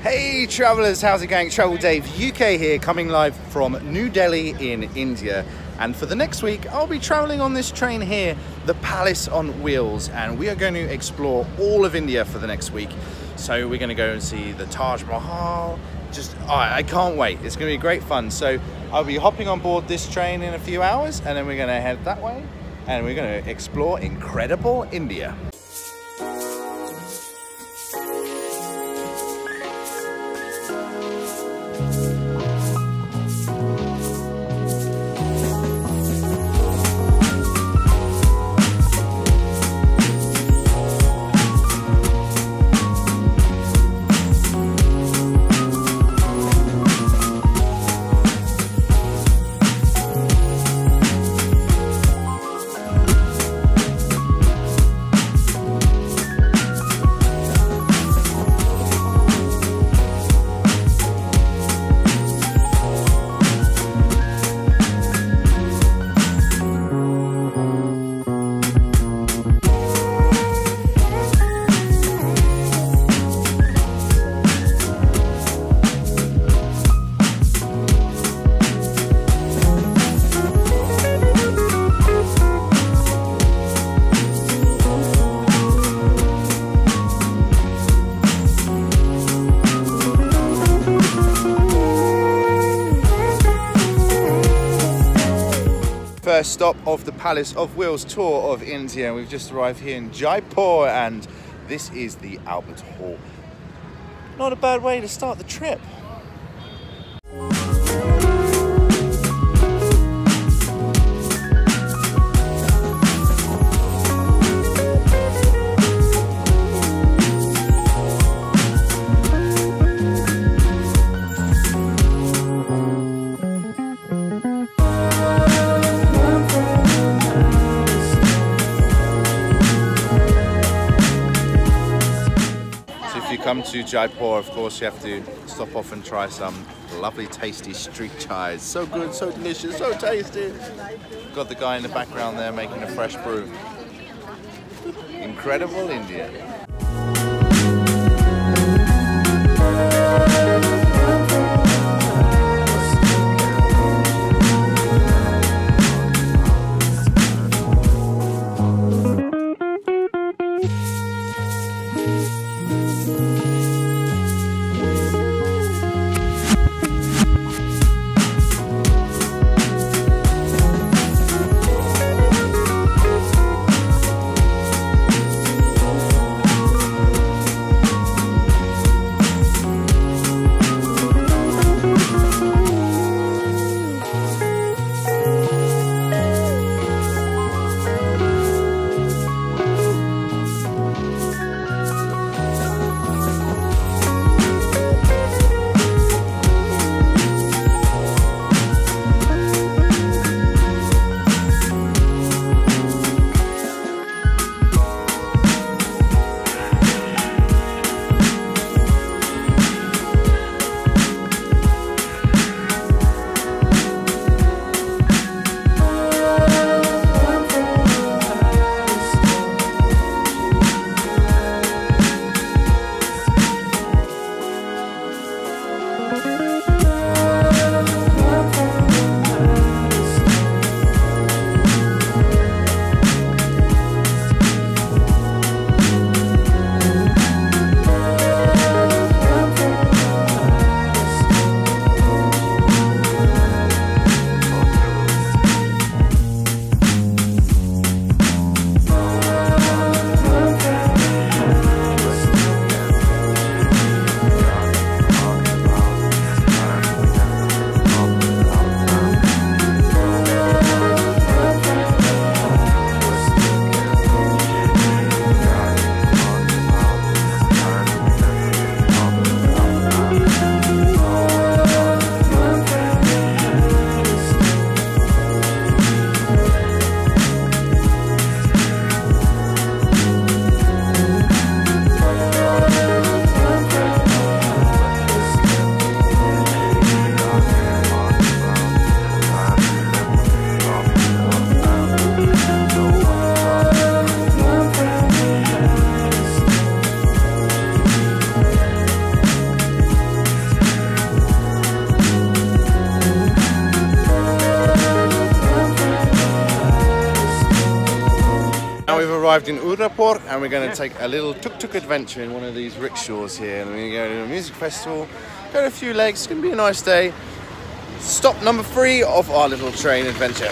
Hey travellers, how's it going? Travel Dave UK here, coming live from New Delhi in India. And for the next week, I'll be travelling on this train here, the Palace on Wheels, and we are going to explore all of India for the next week. So we're going to go and see the Taj Mahal. I can't wait. It's going to be great fun. So I'll be hopping on board this train in a few hours, and then we're going to head that way, and we're going to explore incredible India. First stop of the Palace of Wheels tour of India. We've just arrived here in Jaipur, and this is the Albert Hall. Not a bad way to start the trip. Come to Jaipur, of course you have to stop off and try some lovely tasty street chais. So good, so delicious, so tasty. Got the guy in the background there making a fresh brew. Incredible India. arrived in Udaipur and we're going to take a little tuk-tuk adventure in one of these rickshaws here. And we're going to go to a music festival, go to a few lakes. It's going to be a nice day. Stop number 3 of our little train adventure.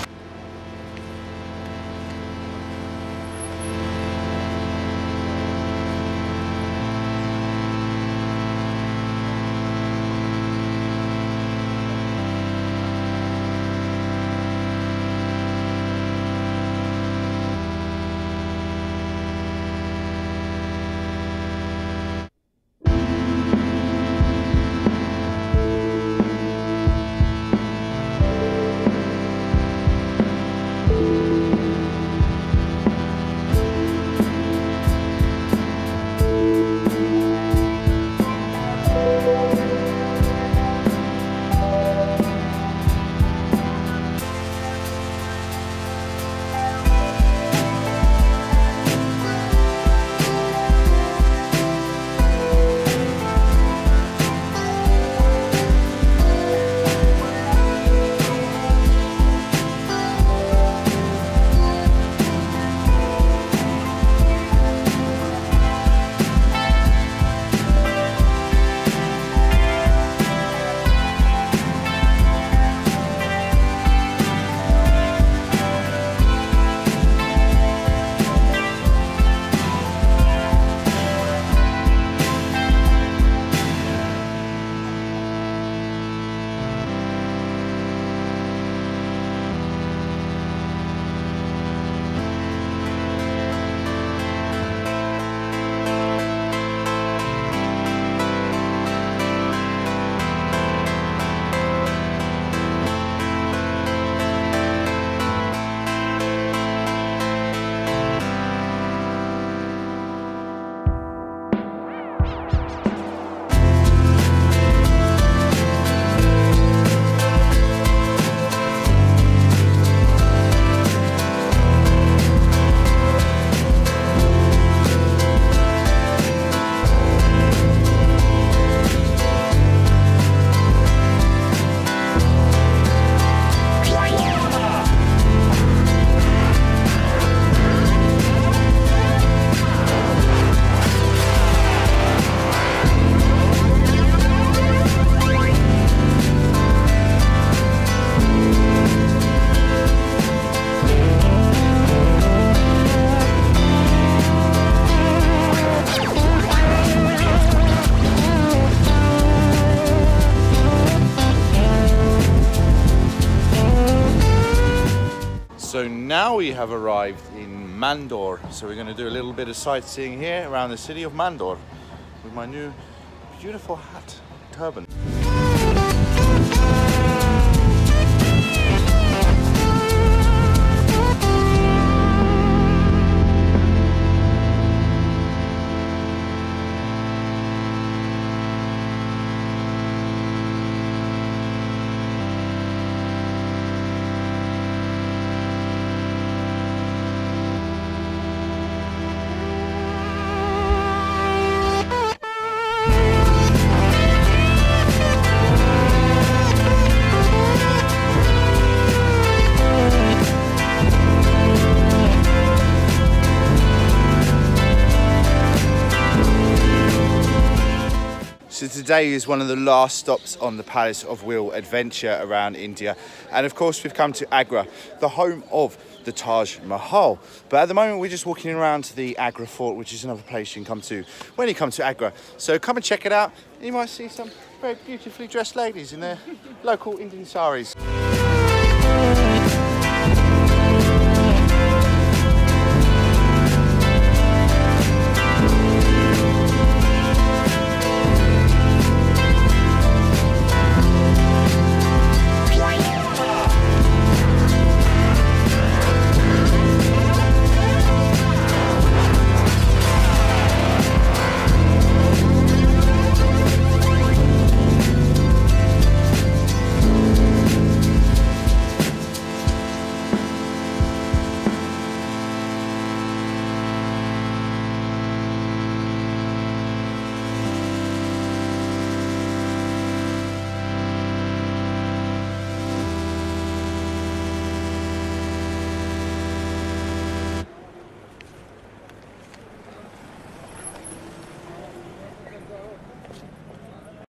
So now we have arrived in Mandor. So we're going to do a little bit of sightseeing here around the city of Mandor with my new beautiful hat, turban. So today is one of the last stops on the Palace of Wheel adventure around India. And of course we've come to Agra, the home of the Taj Mahal. But at the moment we're just walking around to the Agra Fort, which is another place you can come to when you come to Agra. So come and check it out. You might see some very beautifully dressed ladies in their local Indian saris.